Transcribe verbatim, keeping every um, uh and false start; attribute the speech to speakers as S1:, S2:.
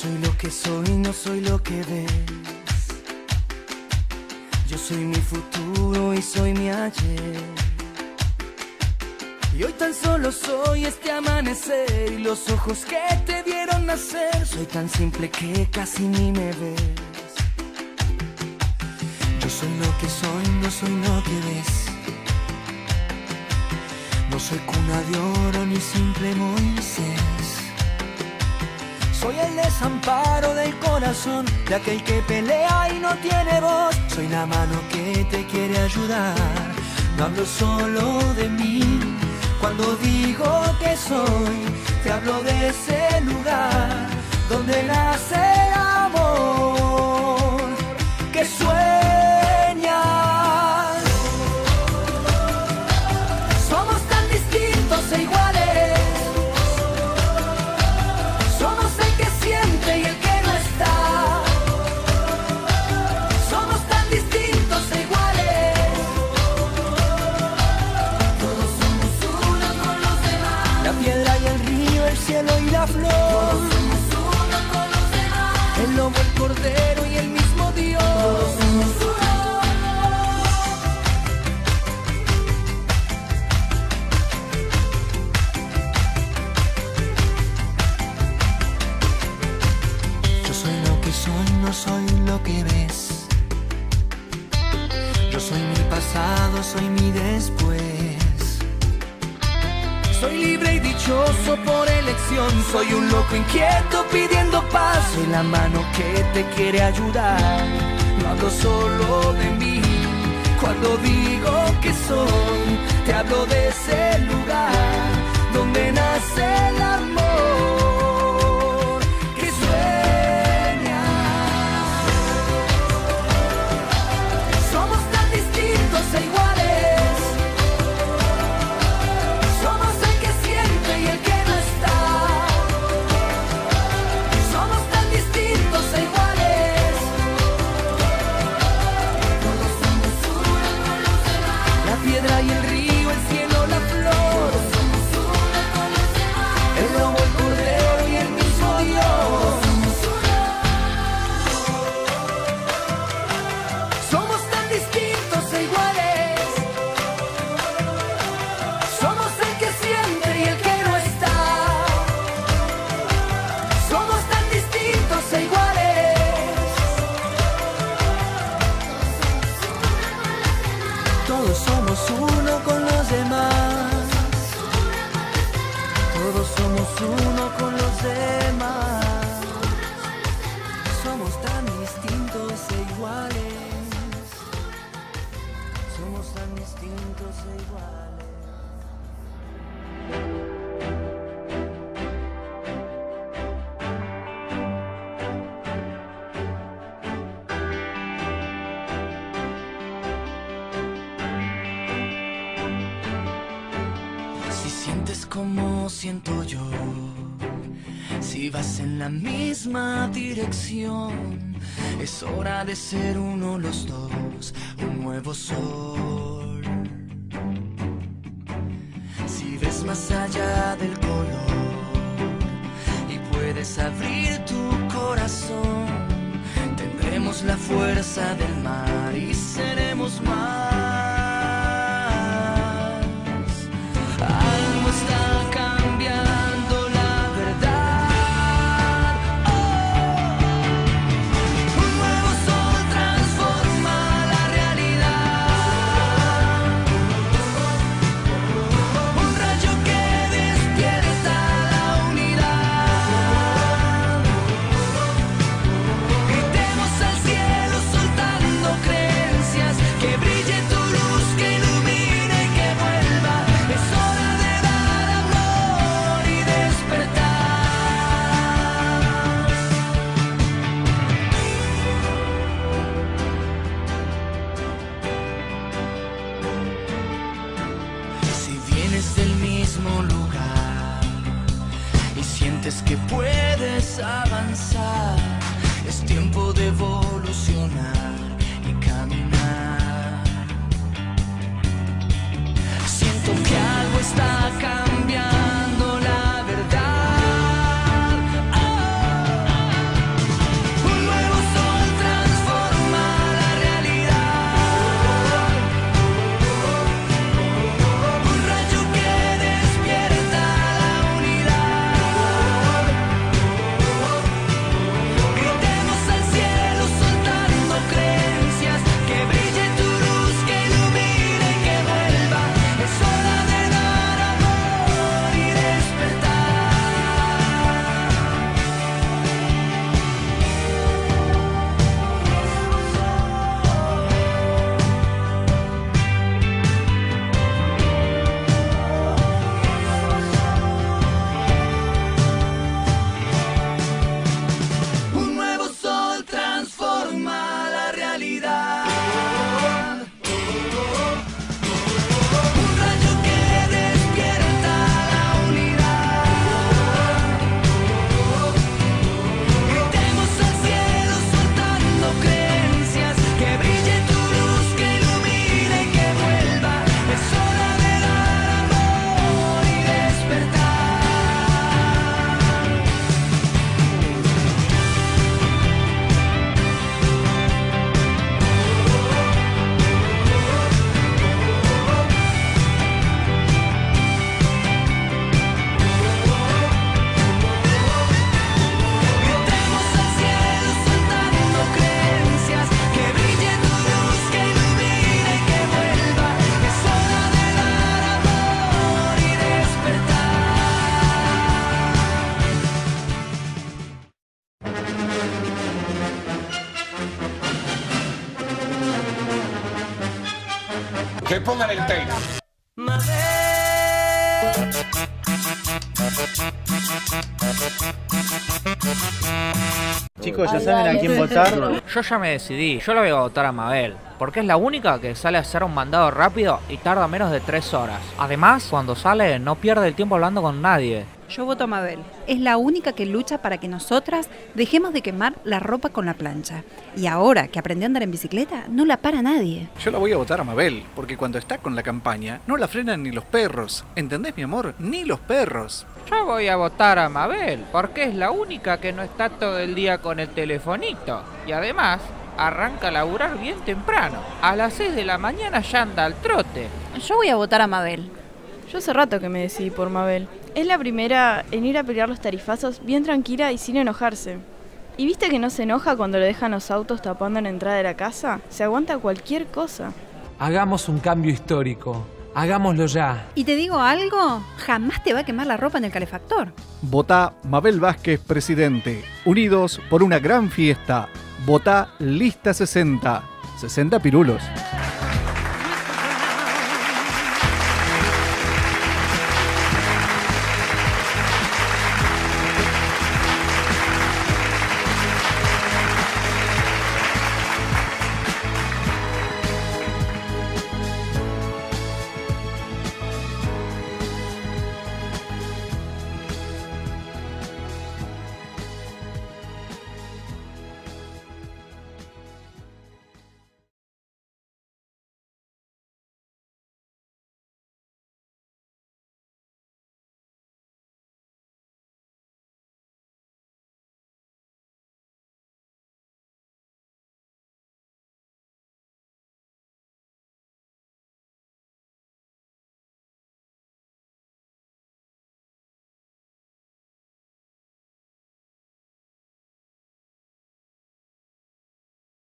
S1: soy lo que soy, no soy lo que ves. Yo soy mi futuro y soy mi ayer. Y hoy tan solo soy este amanecer y los ojos que te vieron nacer. Soy tan simple que casi ni me ves. Yo soy lo que soy, no soy lo que ves. No soy cuna de oro ni simple Moisés. Soy el desamparo del corazón de aquel que pelea y no tiene voz. Soy la mano que te quiere ayudar. No hablo solo de mí. Cuando digo que soy, te hablo de ese lugar donde nace el amor que sueñas. Somos tan distintos e iguales. Somos el que siente y el que no está. Somos tan distintos e iguales. Todos somos uno con los demás. La piedra y el río, el cielo y la flor. Todos somos uno con los demás. El lobo, el cordero y el mismo Dios. Todos somos uno. No soy lo que ves. Yo soy mi pasado, soy mi después. Soy libre y dichoso por elección. Soy un loco inquieto pidiendo paz. Soy la mano que te quiere ayudar. No hablo solo de mí. Cuando digo que soy, te hablo de ese lugar donde nace el amor que sueña. E iguales. Somos el que siente y el que no está. Somos tan distintos e iguales. Todos somos uno con los demás. La piedra y el río, el cielo, la flor. Todos somos uno con los demás. El lobo, el cordero y el mismo Dios. Somos uno. Somos tan distintos e iguales. Uno con los demás. Todos somos uno con los demás. Somos tan distintos e iguales. Somos tan distintos e iguales. Como siento yo, si vas en la misma dirección, es hora de ser uno los dos, un nuevo sol. Si ves más allá del color y puedes abrir tu corazón, tendremos la fuerza del mar y seremos más. Está cambiando la verdad. Oh. Un nuevo sol transforma la realidad. Un rayo que despierta la unidad. Gritemos al cielo soltando creencias. Que brille tu luz, que ilumine y que vuelva. Es hora de que puedes avanzar, es tiempo de evolucionar y caminar. Siento que algo está cambiando la verdad. Oh.
S2: Que pongan el Taylor.
S3: Chicos, ¿ya saben a quién votar?
S4: Yo ya me decidí, yo la voy a votar a Mabel, porque es la única que sale a hacer un mandado rápido y tarda menos de tres horas. Además, cuando sale no pierde el tiempo hablando con nadie.
S5: Yo voto a Mabel. Es la única que lucha para que nosotras dejemos de quemar la ropa con la plancha. Y ahora que aprendió a andar en bicicleta, no la para nadie.
S6: Yo la voy a votar a Mabel, porque cuando está con la campaña no la frenan ni los perros. ¿Entendés, mi amor? Ni los perros.
S4: Yo voy a votar a Mabel, porque es la única que no está todo el día con el telefonito. Y además, arranca a laburar bien temprano. A las seis de la mañana ya anda al trote.
S5: Yo voy a votar a Mabel.
S7: Yo hace rato que me decidí por Mabel. Es la primera en ir a pelear los tarifazos bien tranquila y sin enojarse. ¿Y viste que no se enoja cuando le dejan los autos tapando en la entrada de la casa? Se aguanta cualquier cosa.
S8: Hagamos un cambio histórico. Hagámoslo ya.
S5: ¿Y te digo algo? Jamás te va a quemar la ropa en el calefactor.
S9: Votá Mabel Vázquez, presidente. Unidos por una gran fiesta. Votá Lista sesenta. sesenta pirulos.